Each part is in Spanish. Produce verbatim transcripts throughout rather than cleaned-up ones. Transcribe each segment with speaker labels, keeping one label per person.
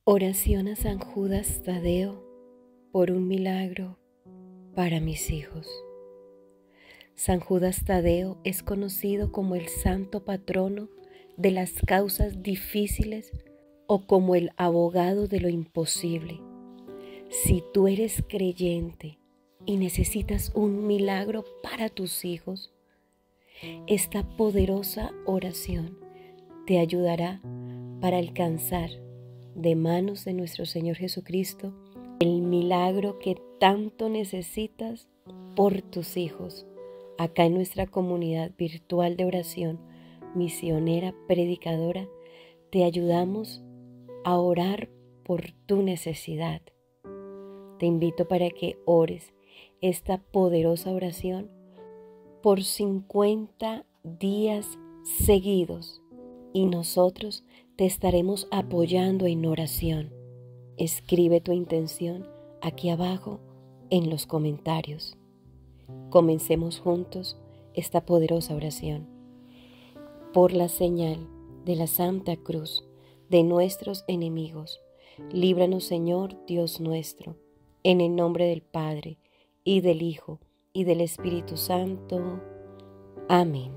Speaker 1: Oración a San Judas Tadeo por un milagro para mis hijos. San Judas Tadeo es conocido como el santo patrono de las causas difíciles o como el abogado de lo imposible. Si tú eres creyente y necesitas un milagro para tus hijos, esta poderosa oración te ayudará para alcanzar de manos de nuestro Señor Jesucristo el milagro que tanto necesitas por tus hijos. Acá en nuestra comunidad virtual de oración misionera predicadora, te ayudamos a orar por tu necesidad. Te invito para que ores esta poderosa oración por cincuenta días seguidos y nosotros te estaremos apoyando en oración. Escribe tu intención aquí abajo en los comentarios. Comencemos juntos esta poderosa oración. Por la señal de la Santa Cruz de nuestros enemigos, líbranos, Señor Dios nuestro, en el nombre del Padre, y del Hijo, y del Espíritu Santo. Amén.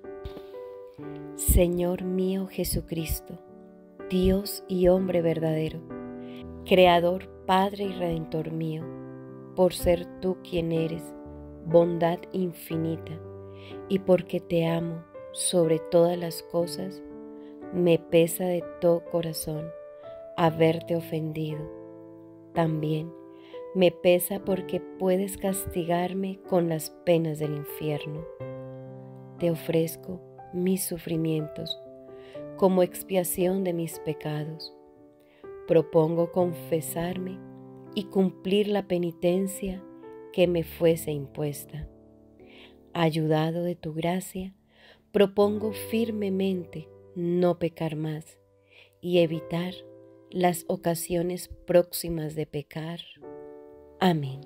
Speaker 1: Señor mío Jesucristo, Dios y hombre verdadero, Creador, Padre y Redentor mío, por ser tú quien eres, bondad infinita, y porque te amo sobre todas las cosas, me pesa de todo corazón haberte ofendido. También me pesa porque puedes castigarme con las penas del infierno. Te ofrezco mis sufrimientos como expiación de mis pecados. Propongo confesarme y cumplir la penitencia que me fuese impuesta. Ayudado de tu gracia, propongo firmemente no pecar más y evitar las ocasiones próximas de pecar. Amén.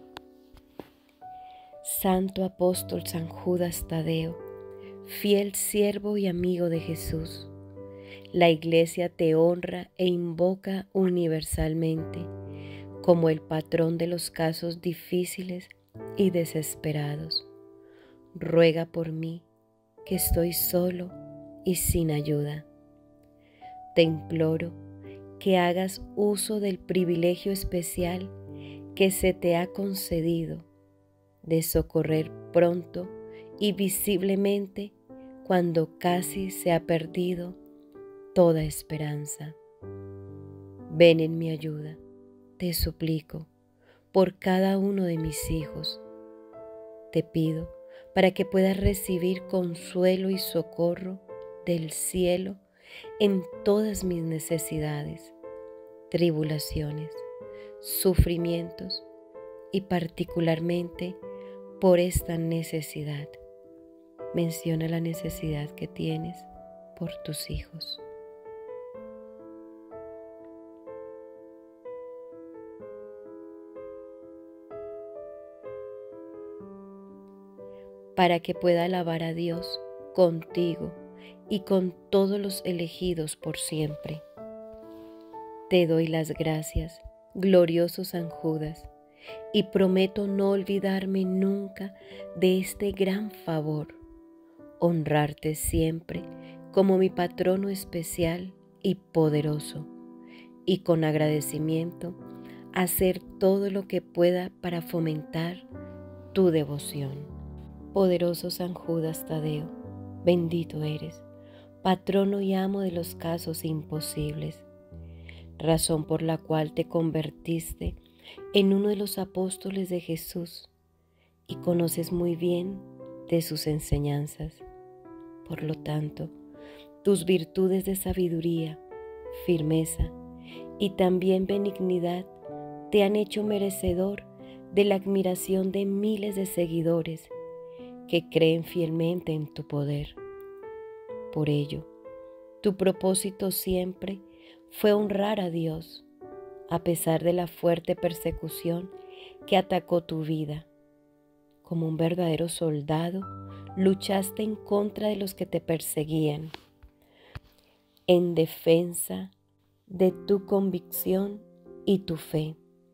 Speaker 1: Santo Apóstol San Judas Tadeo, fiel siervo y amigo de Jesús, la Iglesia te honra e invoca universalmente como el patrón de los casos difíciles y desesperados. Ruega por mí, que estoy solo y sin ayuda. Te imploro que hagas uso del privilegio especial que se te ha concedido de socorrer pronto y visiblemente cuando casi se ha perdido toda esperanza. Ven en mi ayuda, te suplico, por cada uno de mis hijos. Te pido para que puedas recibir consuelo y socorro del cielo en todas mis necesidades, tribulaciones, sufrimientos y particularmente por esta necesidad. Menciona la necesidad que tienes por tus hijos. Para que pueda alabar a Dios contigo y con todos los elegidos por siempre. Te doy las gracias, glorioso San Judas, y prometo no olvidarme nunca de este gran favor, honrarte siempre como mi patrono especial y poderoso, y con agradecimiento hacer todo lo que pueda para fomentar tu devoción. Poderoso San Judas Tadeo, bendito eres, patrono y amo de los casos imposibles, razón por la cual te convertiste en uno de los apóstoles de Jesús y conoces muy bien de sus enseñanzas. Por lo tanto, tus virtudes de sabiduría, firmeza y también benignidad te han hecho merecedor de la admiración de miles de seguidores que creen fielmente en tu poder. Por ello, tu propósito siempre fue honrar a Dios, a pesar de la fuerte persecución que atacó tu vida. Como un verdadero soldado, luchaste en contra de los que te perseguían, en defensa de tu convicción y tu fe.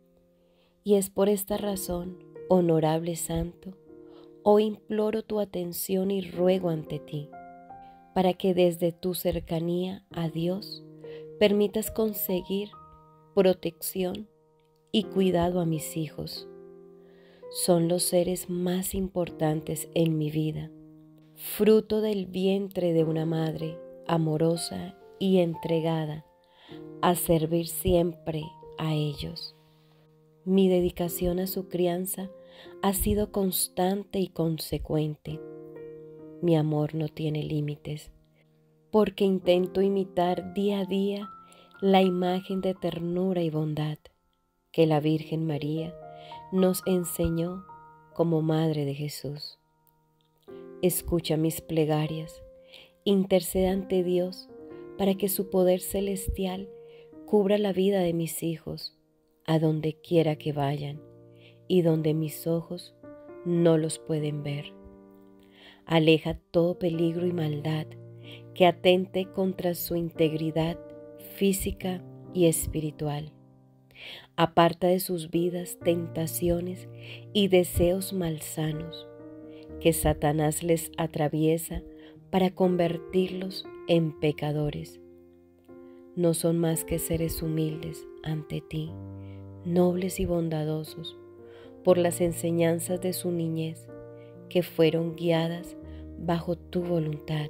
Speaker 1: Y es por esta razón, honorable Santo, hoy imploro tu atención y ruego ante ti, para que desde tu cercanía a Dios permitas conseguir protección y cuidado a mis hijos. Son los seres más importantes en mi vida, fruto del vientre de una madre amorosa y entregada a servir siempre a ellos. Mi dedicación a su crianza ha sido constante y consecuente. Mi amor no tiene límites, porque intento imitar día a día la imagen de ternura y bondad que la Virgen María nos enseñó como Madre de Jesús. Escucha mis plegarias, intercede ante Dios para que su poder celestial cubra la vida de mis hijos a donde quiera que vayan y donde mis ojos no los pueden ver. Aleja todo peligro y maldad que atente contra su integridad física y espiritual. Aparta de sus vidas tentaciones y deseos malsanos que Satanás les atraviesa para convertirlos en pecadores. No son más que seres humildes ante ti, nobles y bondadosos, por las enseñanzas de su niñez que fueron guiadas bajo tu voluntad.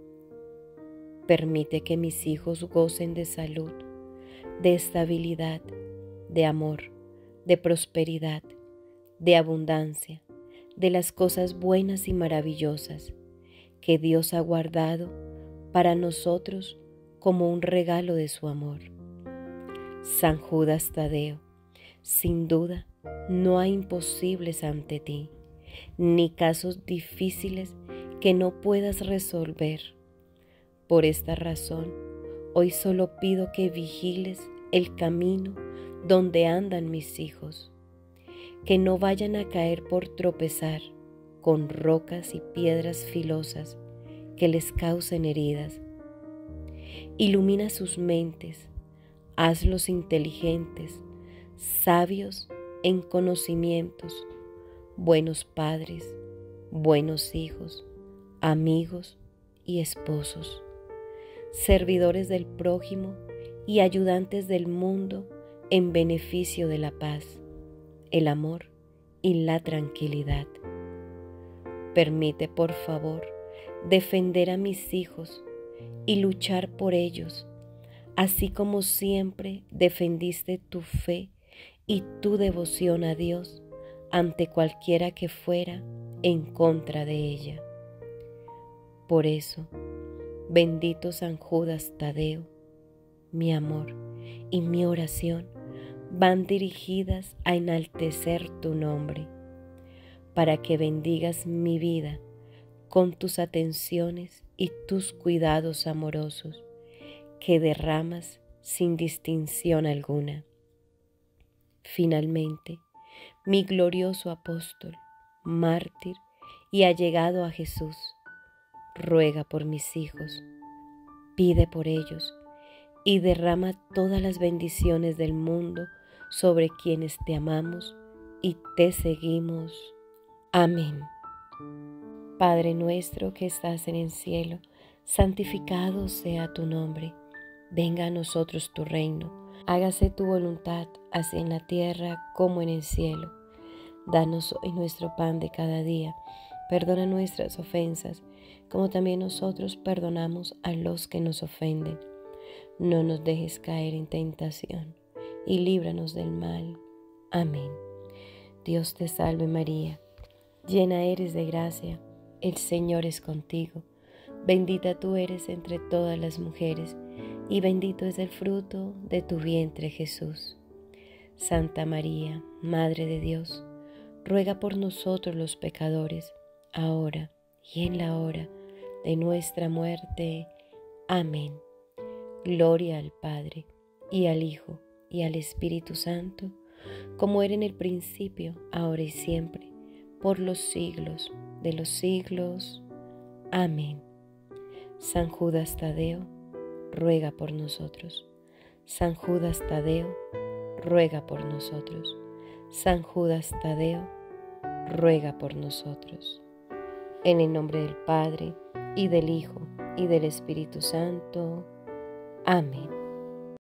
Speaker 1: Permite que mis hijos gocen de salud, de estabilidad, de amor, de prosperidad, de abundancia, de las cosas buenas y maravillosas que Dios ha guardado para nosotros como un regalo de su amor. San Judas Tadeo, sin duda, no hay imposibles ante ti, ni casos difíciles que no puedas resolver. Por esta razón, hoy solo pido que vigiles el camino donde andan mis hijos, que no vayan a caer por tropezar con rocas y piedras filosas que les causen heridas. Ilumina sus mentes, hazlos inteligentes, sabios en conocimientos, buenos padres, buenos hijos, amigos y esposos, servidores del prójimo y ayudantes del mundo en beneficio de la paz, el amor y la tranquilidad. Permite, por favor, defender a mis hijos y luchar por ellos, así como siempre defendiste tu fe y tu devoción a Dios ante cualquiera que fuera en contra de ella. Por eso, bendito San Judas Tadeo, mi amor y mi oración van dirigidas a enaltecer tu nombre, para que bendigas mi vida con tus atenciones y tus cuidados amorosos que derramas sin distinción alguna. Finalmente, mi glorioso apóstol, mártir y allegado a Jesús, ruega por mis hijos, pide por ellos y derrama todas las bendiciones del mundo sobre quienes te amamos y te seguimos. Amén. Padre nuestro que estás en el cielo, santificado sea tu nombre. Venga a nosotros tu reino. Hágase tu voluntad, así en la tierra como en el cielo. Danos hoy nuestro pan de cada día. Perdona nuestras ofensas, como también nosotros perdonamos a los que nos ofenden. No nos dejes caer en tentación, y líbranos del mal. Amén. Dios te salve María, llena eres de gracia, el Señor es contigo. Bendita tú eres entre todas las mujeres, y bendito es el fruto de tu vientre Jesús. Santa María, Madre de Dios, ruega por nosotros los pecadores, ahora y en la hora de nuestra muerte. Amén. Gloria al Padre, y al Hijo, y al Espíritu Santo, como era en el principio, ahora y siempre, por los siglos de los siglos. Amén. San Judas Tadeo, ruega por nosotros. San Judas Tadeo, ruega por nosotros. San Judas Tadeo, ruega por nosotros. En el nombre del Padre, y del Hijo, y del Espíritu Santo. Amén.